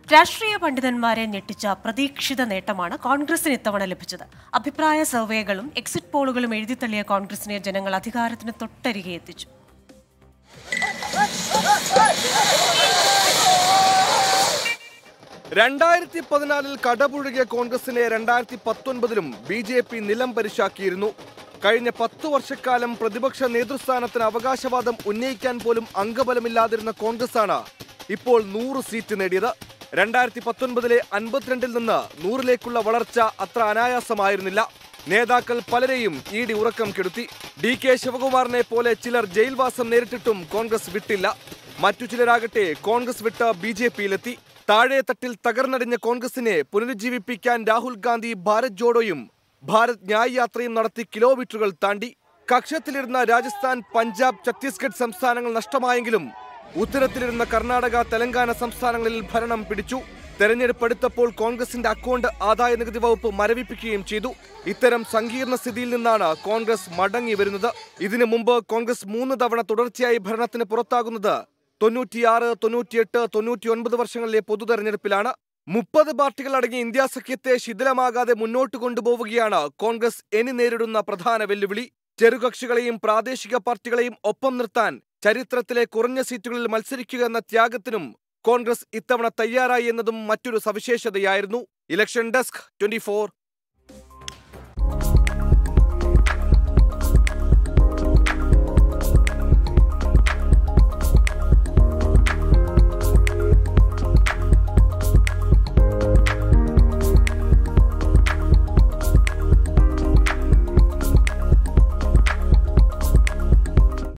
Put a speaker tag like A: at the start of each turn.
A: രാഷ്ട്രീയ പണ്ഡിതന്മാരെ ഞെട്ടിച്ച പ്രതീക്ഷിത നേട്ടമാണ് കോൺഗ്രസിന് ഇത്തവണ ലഭിച്ചത്. അഭിപ്രായ സർവേകളും എക്സിറ്റ് പോളുകളും എഴുതിത്തള്ളിയ കോൺഗ്രസിനെ ജനങ്ങൾ അധികാരത്തിന് തൊട്ടരികെ എത്തിച്ചു.
B: രണ്ടായിരത്തി 14 കടപുഴകിയ കോൺഗ്രസിനെ 2019 BJP നിലം പരിശാക്കിയിരുന്നു. കഴിഞ്ഞ 10 വർഷക്കാലം പ്രതിപക്ഷ നേതൃസ്ഥാനത്തിന് അവകാശവാദം ഉന്നയിക്കാൻ പോലും അംഗബലമില്ലാതിരുന്ന കോൺഗ്രസാണ് ഇപ്പോൾ 100 സീറ്റ് നേടിയത്. 2019 52-ൽ നിന്ന് 100-ലേക്കുള്ള വളർച്ച അത്ര അനായാസമായിരുന്നില്ല. നേതാക്കൾ പലരെയും ഇഡി ഉറക്കം കെടുത്തി. DK ശിവകുമാറിനെ പോലെ ചിലർ ജയിൽവാസം നേരിട്ടിട്ടും കോൺഗ്രസ് വിട്ടില്ല. മറ്റു ചിലരാകട്ടെ കോൺഗ്രസ് വിട്ട് BJPയിലെത്തി. താഴെത്തട്ടിൽ തകർന്നടിഞ്ഞ കോൺഗ്രസിനെ പുനരുജ്ജീവിപ്പിക്കാൻ രാഹുൽ ഗാന്ധി ഭാരത് ജോഡോയും ഭാരത് ന്യായ് യാത്രയും നടത്തി കിലോമീറ്ററുകൾ താണ്ടി. കക്ഷത്തിലിരുന്ന രാജസ്ഥാൻ, പഞ്ചാബ്, ഛത്തീസ്ഗഡ് സംസ്ഥാനങ്ങൾ നഷ്ടമായെങ്കിലും ഉത്തരത്തിലിരുന്ന കർണാടക, തെലങ്കാന സംസ്ഥാനങ്ങളിൽ ഭരണം പിടിച്ചു. തെരഞ്ഞെടുപ്പ് അടുത്തപ്പോൾ കോൺഗ്രസിന്റെ അക്കൗണ്ട് ആദായ നികുതി വകുപ്പ് മരവിപ്പിക്കുകയും ചെയ്തു. ഇത്തരം സങ്കീർണ സ്ഥിതിയിൽ നിന്നാണ് കോൺഗ്രസ് മടങ്ങി വരുന്നത്. ഇതിനു മുമ്പ് കോൺഗ്രസ് 3 തവണ തുടർച്ചയായി ഭരണത്തിന് പുറത്താകുന്നത് 96, 98, 99 വർഷങ്ങളിലെ പൊതു തെരഞ്ഞെടുപ്പിലാണ്. 30 പാർട്ടികൾ അടങ്ങിയ ഇന്ത്യ സഖ്യത്തെ ശിഥിലമാകാതെ മുന്നോട്ട് കൊണ്ടുപോവുകയാണ് കോൺഗ്രസ് ഇനി നേരിടുന്ന പ്രധാന വെല്ലുവിളി. ചെറുകക്ഷികളെയും പ്രാദേശിക പാർട്ടികളെയും ഒപ്പം നിർത്താൻ ചരിത്രത്തിലെ കുറഞ്ഞ സീറ്റുകളിൽ മത്സരിക്കുക എന്ന ത്യാഗത്തിനും കോൺഗ്രസ് ഇത്തവണ തയ്യാറായി എന്നതും മറ്റൊരു സവിശേഷതയായിരുന്നു. Election desk 24.